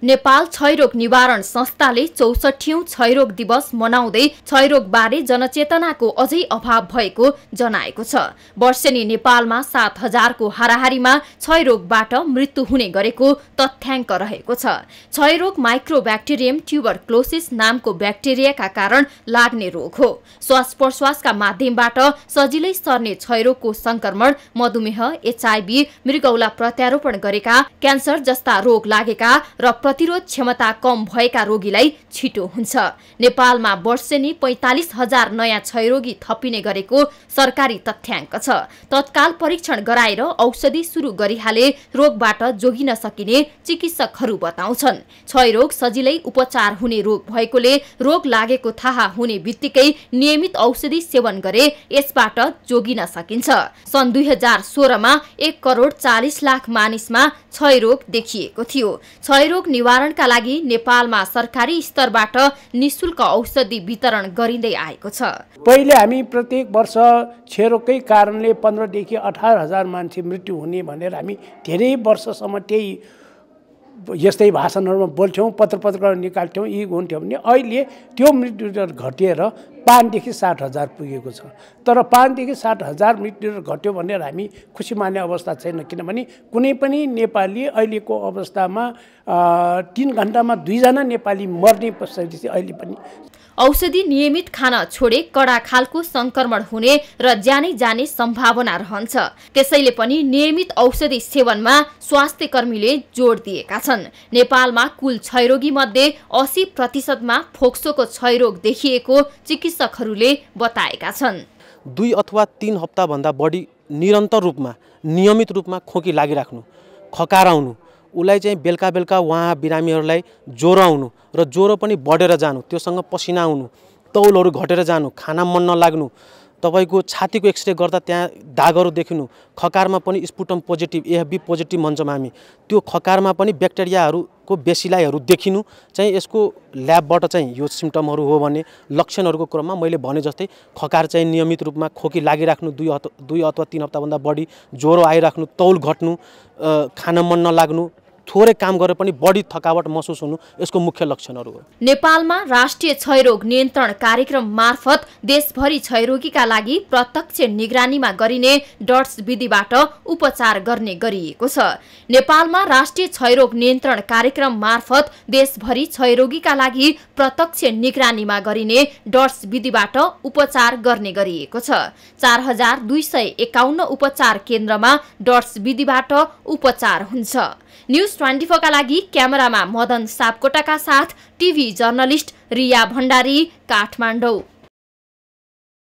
नेपाल क्षयरोग निवारण संस्थाले 64औं क्षयरोग दिवस मनाउँदै क्षयरोगबारे जनचेतनाको अझै अभाव भएको जनाएको छ। वर्षेनी नेपालमा 7000 को हाराहारीमा क्षयरोगबाट मृत्यु हुने गरेको तथ्याङ्क रहेको छ। क्षयरोग माइक्रोब्याक्टेरियम ट्युबरक्लोसिस नामको ब्याक्टेरियाका कारण लाग्ने रोग हो। श्वास प्रश्वासका माध्यमबाट सजिलै सर्ने क्षयरोगको संक्रमण मधुमेह, एचआईभी, मृगौला प्रत्यारोपण गरेका, क्यान्सर जस्ता रोग लागेका र प्रतिरोध क्षमता कम भएका रोगीलाई छिटो हुन्छ। नेपालमा वर्षेनी 45,000 नयाँ क्षयरोगी थपिने गरेको सरकारी तथ्याङ्क छ। तत्काल परीक्षण गराएर औषधि सुरु गरिहाले रोगबाट जोगिन सकिने चिकित्सकहरू बताउँछन्। क्षयरोग सजिलै उपचार हुने रोग भएकोले रोग लागेको थाहा हुने बित्तिकै नियमित औषधि सेवन गरे यसबाट जोगिन सकिन्छ। सन् 2016 मा 1,40,00,000 मानिसमा क्षयरोग देखिएको थियो। क्षयरोग निवारणका लागि नेपालमा सरकारी स्तरबाट निशुल्क औषधि वितरण गरिँदै आएको छ। पहिले हामी प्रत्येक वर्ष क्षयरोगकै कारणले 15 देखि 18,000 मान्छे मृत्यु हुने भनेर हामी धेरै वर्षसम्म त्यही यस्तै भाषणहरुमा बोल्थ्यौं, पत्रपत्रिकाहरू निकाल्थ्यौं, यी हुन्थ्यो भने अहिले त्यो मृत्यु दर घटेर 5 देखि 60,000 पुगेको छ। तर 5 देखि 60,000 मृत्यु दर घट्यो भनेर हामी खुसी मान्ने अवस्था छैन, किनभने कुनै पनि नेपाली अहिलेको अवस्थामा 3 घण्टामा 2 जना नेपाली मर्ने परिस्थिति अहिले पनि। औषधि नियमित खान छोडे कडा खालको संक्रमण हुने र ज्यानै जाने सम्भावना रहन्छ। त्यसैले पनि नियमित औषधि सेवनमा स्वास्थ्य कर्मीले जोड दिएका छन्। नेपालमा कुल क्षयरोगी मध्ये 80% मा फोक्सोको क्षयरोग देखिएको चिकित्सकहरूले बताएका छन्। 2 अथवा 3 हप्ता भन्दा बढी निरन्तर रूपमा नियमित रूपमा खोकी लागिराख्नु, खकार आउनु, उलाई चाहिँ बेलका बेलका उहाँ बिरामीहरूलाई ज्वरो आउनु र ज्वरो पनि बढेर जानु, त्योसँग पसिना आउनु, तौलहरू घटेर जानु, खाना मन नलाग्नु, तपाईको छातीको एक्सरे गर्दा त्यहाँ दागहरू देखिनु, खकारमा पनि स्पुटम पोजिटिभ एएफबी पोजिटिभ भन्छौँ हामी, त्यो खकारमा पनि ब्याक्टेरियाहरूको बेसिलाइहरू देखिनु चाहिँ यसको ल्याबबाट चाहिँ यो सिम्टमहरू हो भने लक्षणहरूको क्रममा मैले भने जस्तै खकार चाहिँ नियमित रूपमा खोकी लागिराख्नु, 2 अथवा 3 हप्ताभन्दा बढी ज्वरो आइराख्नु, तौल घट्नु, खाना मन नलाग्नु, थोरै काम गरे पनि बढी थकावट महसुस हुनु यसको मुख्य लक्षणहरू हो। नेपालमा राष्ट्रिय क्षयरोग नियन्त्रण कार्यक्रम मार्फत देशभरि क्षयरोगीका लागि प्रत्यक्ष निगरानीमा गरिने डट्स विधिबाट उपचार गर्ने गरिएको छ। नेपालमा राष्ट्रिय क्षयरोग नियन्त्रण कार्यक्रम मार्फत देशभरि क्षयरोगीका लागि प्रत्यक्ष निगरानीमा गरिने डट्स विधिबाट उपचार गर्ने गरिएको छ। 4,251 उपचार केन्द्रमा डट्स विधिबाट उपचार हुन्छ। न्यूज 24 का लागि क्यामेरामा मदन सापकोटाका साथ टिभी जर्नलिस्ट रिया भण्डारी, काठमाडौँ।